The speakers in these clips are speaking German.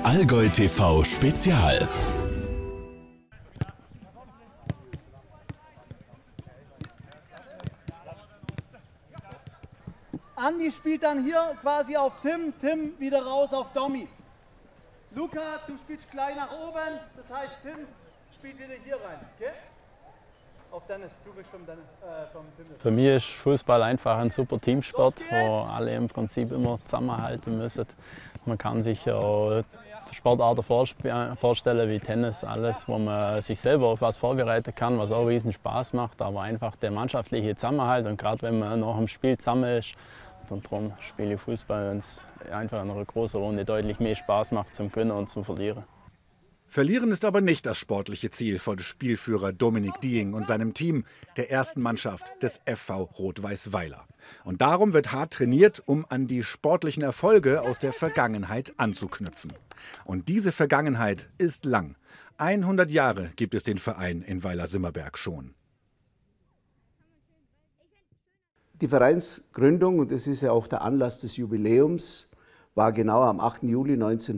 Allgäu TV Spezial. Andi spielt dann hier quasi auf Tim, Tim wieder raus auf Domi. Luca, du spielst klein nach oben, das heißt Tim spielt wieder hier rein, okay? Auf Dennis, du bist vom Tim. Für mich ist Fußball einfach ein super Teamsport, wo alle im Prinzip immer zusammenhalten müssen. Man kann sich auch Sportarten vorstellen wie Tennis, alles, wo man sich selber auf was vorbereiten kann, was auch riesen Spaß macht, aber einfach der mannschaftliche Zusammenhalt und gerade wenn man nach dem Spiel zusammen ist, und darum spiele ich Fußball, wenn es einfach in einer großen Runde deutlich mehr Spaß macht zum Gewinnen und zum Verlieren. Verlieren ist aber nicht das sportliche Ziel von Spielführer Dominik Dieng und seinem Team, der ersten Mannschaft des FV Rot-Weiß Weiler. Und darum wird hart trainiert, um an die sportlichen Erfolge aus der Vergangenheit anzuknüpfen. Und diese Vergangenheit ist lang. 100 Jahre gibt es den Verein in Weiler-Simmerberg schon. Die Vereinsgründung, und das ist ja auch der Anlass des Jubiläums, war genau am 8. Juli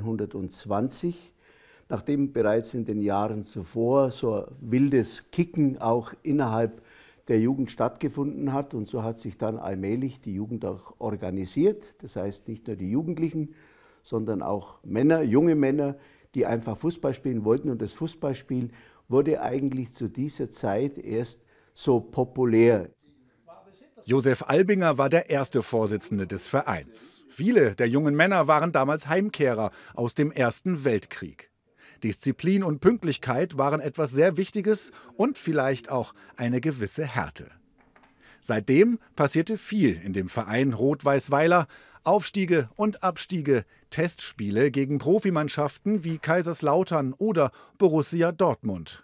1920. Nachdem bereits in den Jahren zuvor so ein wildes Kicken auch innerhalb der Jugend stattgefunden hat. Und so hat sich dann allmählich die Jugend auch organisiert. Das heißt nicht nur die Jugendlichen, sondern auch Männer, junge Männer, die einfach Fußball spielen wollten. Und das Fußballspiel wurde eigentlich zu dieser Zeit erst so populär. Josef Albinger war der erste Vorsitzende des Vereins. Viele der jungen Männer waren damals Heimkehrer aus dem Ersten Weltkrieg. Disziplin und Pünktlichkeit waren etwas sehr Wichtiges und vielleicht auch eine gewisse Härte. Seitdem passierte viel in dem Verein Rot-Weiß Weiler. Aufstiege und Abstiege, Testspiele gegen Profimannschaften wie Kaiserslautern oder Borussia Dortmund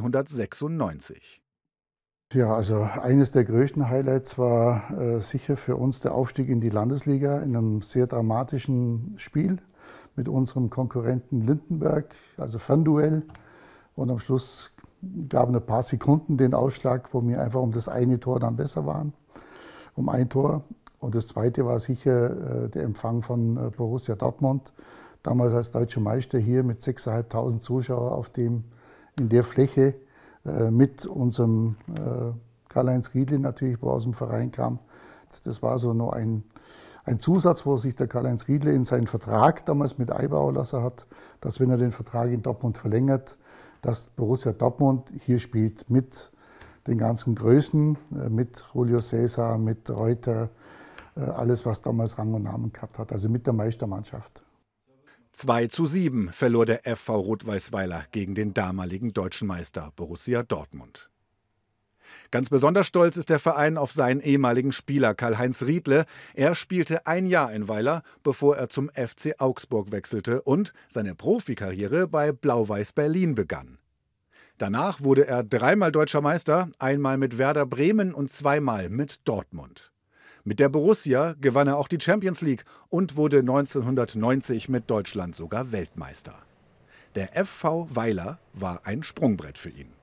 1996. Ja, also eines der größten Highlights war sicher für uns der Aufstieg in die Landesliga in einem sehr dramatischen Spiel mit unserem Konkurrenten Lindenberg, also Fernduell. Und am Schluss gaben ein paar Sekunden den Ausschlag, wo wir einfach um das eine Tor dann besser waren, um ein Tor. Und das zweite war sicher der Empfang von Borussia Dortmund, damals als deutscher Meister hier mit 6.500 Zuschauern in der Fläche. Mit unserem Karl-Heinz Riedle natürlich, wo aus dem Verein kam. Das war so noch ein Zusatz, wo sich der Karl-Heinz Riedle in seinen Vertrag damals mit Eibauer lassen hat, dass wenn er den Vertrag in Dortmund verlängert, dass Borussia Dortmund hier spielt mit den ganzen Größen, mit Julio César, mit Reuter, alles was damals Rang und Namen gehabt hat, also mit der Meistermannschaft. 2:7 verlor der FV Rot-Weiß Weiler gegen den damaligen deutschen Meister Borussia Dortmund. Ganz besonders stolz ist der Verein auf seinen ehemaligen Spieler Karl-Heinz Riedle. Er spielte ein Jahr in Weiler, bevor er zum FC Augsburg wechselte und seine Profikarriere bei Blau-Weiß Berlin begann. Danach wurde er 3-mal deutscher Meister, einmal mit Werder Bremen und 2-mal mit Dortmund. Mit der Borussia gewann er auch die Champions League und wurde 1990 mit Deutschland sogar Weltmeister. Der FV Weiler war ein Sprungbrett für ihn.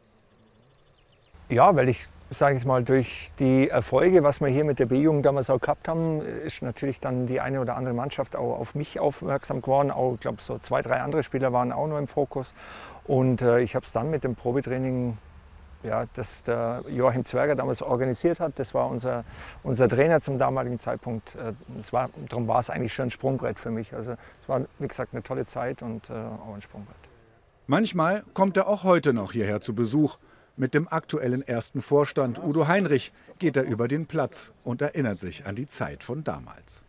Ja, weil ich sage jetzt mal, durch die Erfolge, was wir hier mit der B-Jugend damals auch gehabt haben, ist natürlich dann die eine oder andere Mannschaft auch auf mich aufmerksam geworden. Auch, ich glaube, so 2, 3 andere Spieler waren auch noch im Fokus. Und ich habe es dann mit dem Probetraining, ja, das der Joachim Zwerger damals organisiert hat, das war unser Trainer zum damaligen Zeitpunkt. Darum war es eigentlich schon ein Sprungbrett für mich. Also es war, wie gesagt, eine tolle Zeit und auch ein Sprungbrett. Manchmal kommt er auch heute noch hierher zu Besuch. Mit dem aktuellen ersten Vorstand Udo Heinrich geht er über den Platz und erinnert sich an die Zeit von damals.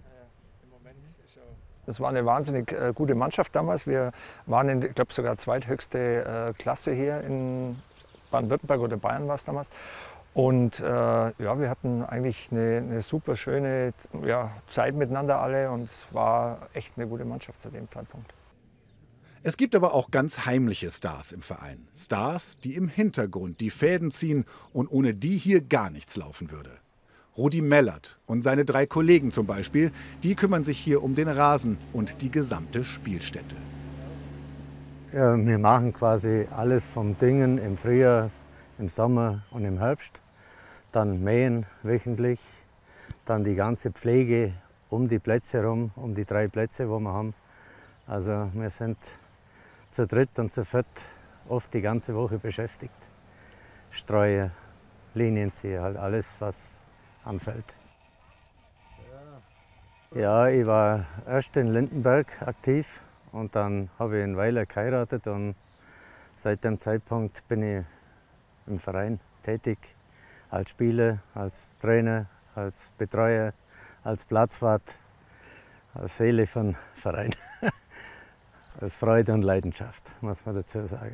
Das war eine wahnsinnig gute Mannschaft damals. Wir waren, ich glaube, sogar zweithöchste Klasse hier in Baden-Württemberg oder Bayern war es damals. Und ja, wir hatten eigentlich eine super schöne Zeit miteinander alle und es war echt eine gute Mannschaft zu dem Zeitpunkt. Es gibt aber auch ganz heimliche Stars im Verein. Stars, die im Hintergrund die Fäden ziehen und ohne die hier gar nichts laufen würde. Rudi Mellert und seine 3 Kollegen zum Beispiel, die kümmern sich hier um den Rasen und die gesamte Spielstätte. Ja, wir machen quasi alles vom Düngen im Frühjahr, im Sommer und im Herbst. Dann mähen wöchentlich, dann die ganze Pflege um die Plätze herum, um die 3 Plätze, wo wir haben. Also wir sind zu dritt und zu viert oft die ganze Woche beschäftigt. Streue, Linienzieher, halt alles, was anfällt. Ja, ich war erst in Lindenberg aktiv und dann habe ich in Weiler geheiratet und seit dem Zeitpunkt bin ich im Verein tätig, als Spieler, als Trainer, als Betreuer, als Platzwart, als Seele von Verein. Als Freude und Leidenschaft, muss man dazu sagen.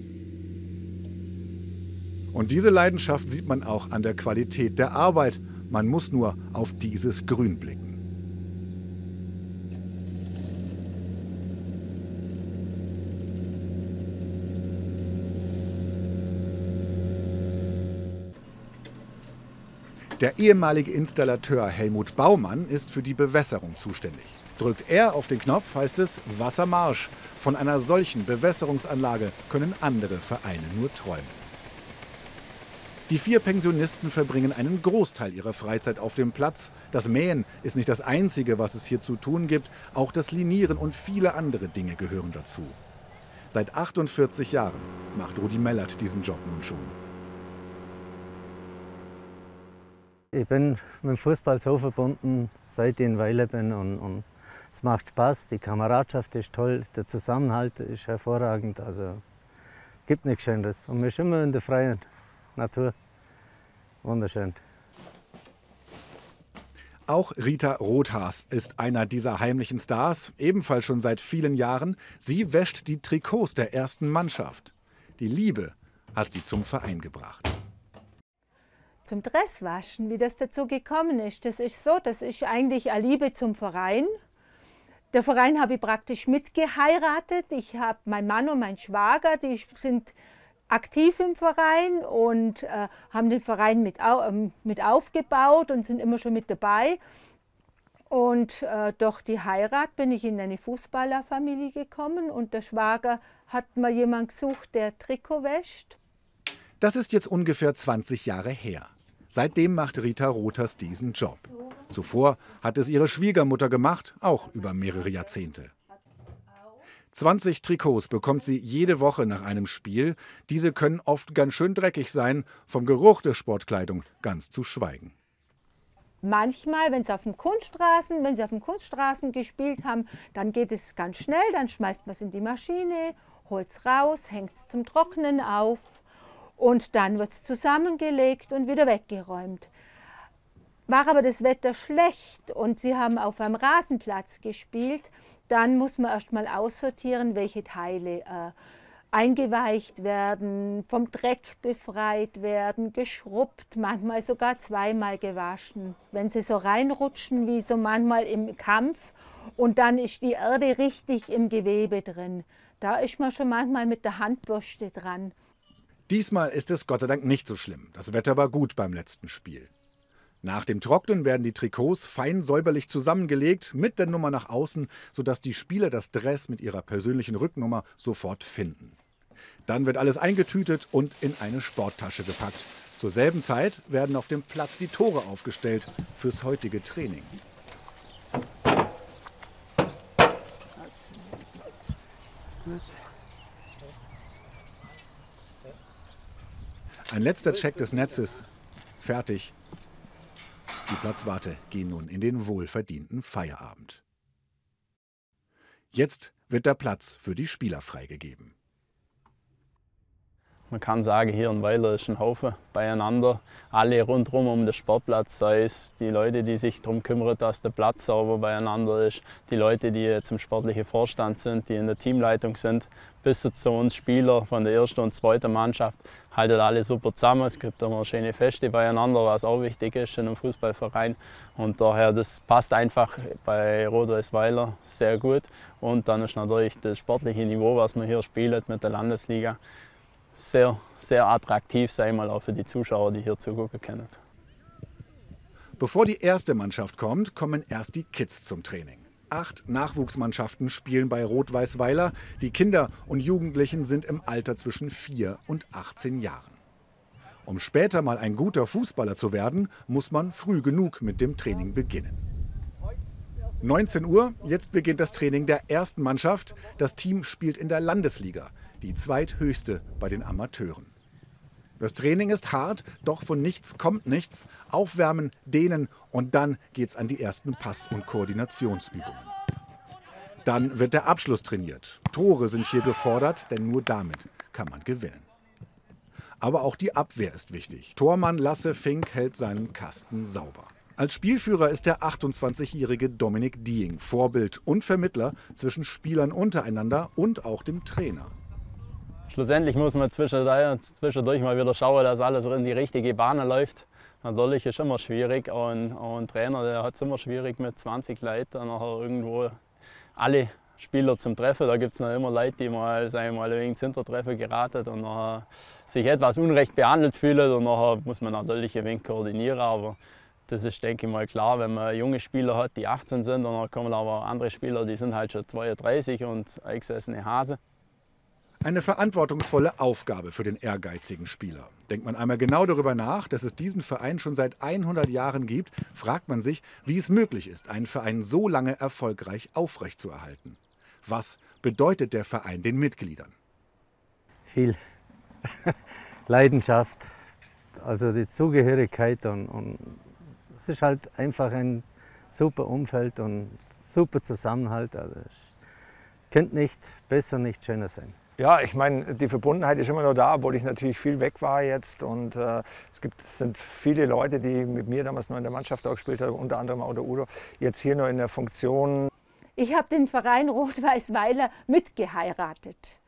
Und diese Leidenschaft sieht man auch an der Qualität der Arbeit. Man muss nur auf dieses Grün blicken. Der ehemalige Installateur Helmut Baumann ist für die Bewässerung zuständig. Drückt er auf den Knopf, heißt es Wassermarsch. Von einer solchen Bewässerungsanlage können andere Vereine nur träumen. Die 4 Pensionisten verbringen einen Großteil ihrer Freizeit auf dem Platz. Das Mähen ist nicht das Einzige, was es hier zu tun gibt. Auch das Linieren und viele andere Dinge gehören dazu. Seit 48 Jahren macht Rudi Mellert diesen Job nun schon. Ich bin mit dem Fußball so verbunden, seit ich in Weiler bin und es macht Spaß, die Kameradschaft ist toll, der Zusammenhalt ist hervorragend, also gibt nichts Schöneres. Und wir sind immer in der freien Natur, wunderschön. Auch Rita Rothaas ist einer dieser heimlichen Stars, ebenfalls schon seit vielen Jahren. Sie wäscht die Trikots der ersten Mannschaft. Die Liebe hat sie zum Verein gebracht. Zum Dresswaschen, wie das dazu gekommen ist, das ist so, das ist eigentlich eine Liebe zum Verein. Der Verein habe ich praktisch mitgeheiratet. Ich habe mein Mann und mein Schwager, die sind aktiv im Verein und haben den Verein mit aufgebaut und sind immer schon mit dabei. Und durch die Heirat bin ich in eine Fußballerfamilie gekommen und der Schwager hat mir jemanden gesucht, der Trikot wäscht. Das ist jetzt ungefähr 20 Jahre her. Seitdem macht Rita Rothaas diesen Job. Zuvor hat es ihre Schwiegermutter gemacht, auch über mehrere Jahrzehnte. 20 Trikots bekommt sie jede Woche nach einem Spiel. Diese können oft ganz schön dreckig sein, vom Geruch der Sportkleidung ganz zu schweigen. Manchmal, wenn sie auf dem Kunststraßen gespielt haben, dann geht es ganz schnell, dann schmeißt man es in die Maschine, holt es raus, hängt es zum Trocknen auf. Und dann wird es zusammengelegt und wieder weggeräumt. War aber das Wetter schlecht und sie haben auf einem Rasenplatz gespielt, dann muss man erst mal aussortieren, welche Teile eingeweicht werden, vom Dreck befreit werden, geschrubbt, manchmal sogar 2-mal gewaschen. Wenn sie so reinrutschen wie so manchmal im Kampf und dann ist die Erde richtig im Gewebe drin. Da ist man schon manchmal mit der Handbürste dran. Diesmal ist es Gott sei Dank nicht so schlimm. Das Wetter war gut beim letzten Spiel. Nach dem Trocknen werden die Trikots fein säuberlich zusammengelegt mit der Nummer nach außen, sodass die Spieler das Dress mit ihrer persönlichen Rücknummer sofort finden. Dann wird alles eingetütet und in eine Sporttasche gepackt. Zur selben Zeit werden auf dem Platz die Tore aufgestellt fürs heutige Training. Ein letzter Check des Netzes. Fertig. Die Platzwarte gehen nun in den wohlverdienten Feierabend. Jetzt wird der Platz für die Spieler freigegeben. Man kann sagen, hier in Weiler ist ein Haufen beieinander. Alle rundherum um den Sportplatz, sei es die Leute, die sich darum kümmern, dass der Platz sauber beieinander ist, die Leute, die jetzt im sportlichen Vorstand sind, die in der Teamleitung sind, bis zu uns Spieler von der ersten und zweiten Mannschaft, halten alle super zusammen. Es gibt immer schöne Feste beieinander, was auch wichtig ist in einem Fußballverein. Und daher, das passt einfach bei Rot-Weiß Weiler sehr gut. Und dann ist natürlich das sportliche Niveau, was man hier spielt mit der Landesliga, sehr, sehr attraktiv, sei mal auch für die Zuschauer, die hier zugucken können. Bevor die erste Mannschaft kommt, kommen erst die Kids zum Training. 8 Nachwuchsmannschaften spielen bei Rot-Weiß Weiler. Die Kinder und Jugendlichen sind im Alter zwischen 4 und 18 Jahren. Um später mal ein guter Fußballer zu werden, muss man früh genug mit dem Training beginnen. 19 Uhr, jetzt beginnt das Training der ersten Mannschaft. Das Team spielt in der Landesliga, die zweithöchste bei den Amateuren. Das Training ist hart, doch von nichts kommt nichts. Aufwärmen, dehnen und dann geht's an die ersten Pass- und Koordinationsübungen. Dann wird der Abschluss trainiert. Tore sind hier gefordert, denn nur damit kann man gewinnen. Aber auch die Abwehr ist wichtig. Tormann Lasse Fink hält seinen Kasten sauber. Als Spielführer ist der 28-jährige Dominik Dieng Vorbild und Vermittler zwischen Spielern untereinander und auch dem Trainer. Schlussendlich muss man zwischendurch mal wieder schauen, dass alles in die richtige Bahn läuft. Natürlich ist es immer schwierig und ein Trainer, der hat es immer schwierig mit 20 Leuten nachher irgendwo alle Spieler zum Treffen. Da gibt es noch immer Leute, die mal, sagen wir mal ins Hintertreffen geraten und nachher sich etwas unrecht behandelt fühlen. Und nachher muss man natürlich ein wenig koordinieren. Aber das ist, denke ich mal, klar, wenn man junge Spieler hat, die 18 sind. Und dann kommen aber andere Spieler, die sind halt schon 32 und eingesessene Hase. Eine verantwortungsvolle Aufgabe für den ehrgeizigen Spieler. Denkt man einmal genau darüber nach, dass es diesen Verein schon seit 100 Jahren gibt, fragt man sich, wie es möglich ist, einen Verein so lange erfolgreich aufrechtzuerhalten. Was bedeutet der Verein den Mitgliedern? Viel Leidenschaft, also die Zugehörigkeit und es ist halt einfach ein super Umfeld und super Zusammenhalt. Also es könnte nicht besser, nicht schöner sein. Ja, ich meine, die Verbundenheit ist immer noch da, obwohl ich natürlich viel weg war jetzt. Und es sind viele Leute, die mit mir damals noch in der Mannschaft auch gespielt haben, unter anderem auch der Udo, jetzt hier noch in der Funktion. Ich habe den Verein Rot-Weiß-Weiler mitgeheiratet,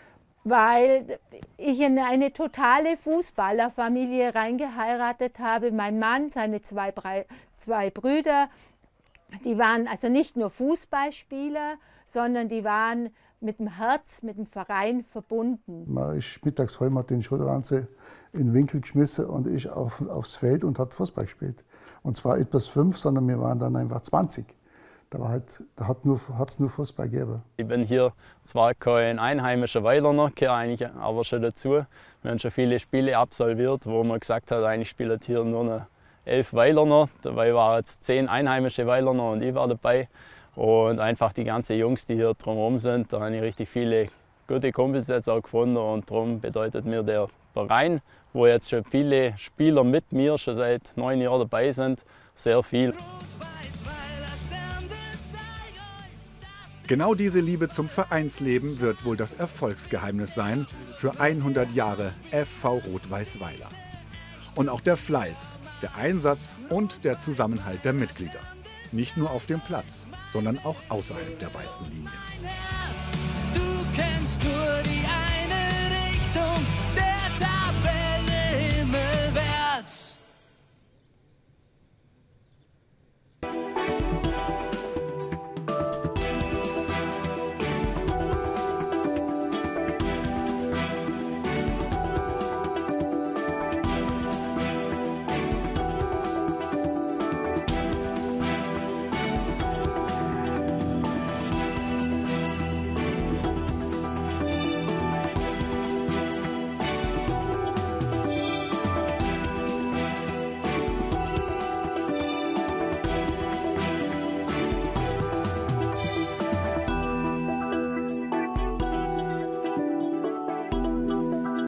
weil ich in eine totale Fußballerfamilie reingeheiratet habe. Mein Mann, seine zwei Brüder, die waren also nicht nur Fußballspieler, sondern die waren mit dem Herz, mit dem Verein verbunden. Man ist mittags heim, hat den Schulranze in den Winkel geschmissen und ist aufs Feld und hat Fußball gespielt. Und zwar etwas 5, sondern wir waren dann einfach 20. Da hat es nur Fußball gegeben. Ich bin hier zwar kein einheimischer Weilerner, gehöre eigentlich aber schon dazu. Wir haben schon viele Spiele absolviert, wo man gesagt hat, eigentlich spielen hier nur noch 11 Weilerner. Dabei waren jetzt 10 einheimische Weilerner und ich war dabei. Und einfach die ganzen Jungs, die hier drumherum sind, da habe ich richtig viele gute Kumpels jetzt auch gefunden. Und darum bedeutet mir der Verein, wo jetzt schon viele Spieler mit mir schon seit 9 Jahren dabei sind, sehr viel. Genau diese Liebe zum Vereinsleben wird wohl das Erfolgsgeheimnis sein für 100 Jahre FV Rot-Weiß-Weiler. Und auch der Fleiß, der Einsatz und der Zusammenhalt der Mitglieder. Nicht nur auf dem Platz, sondern auch außerhalb der weißen Linien.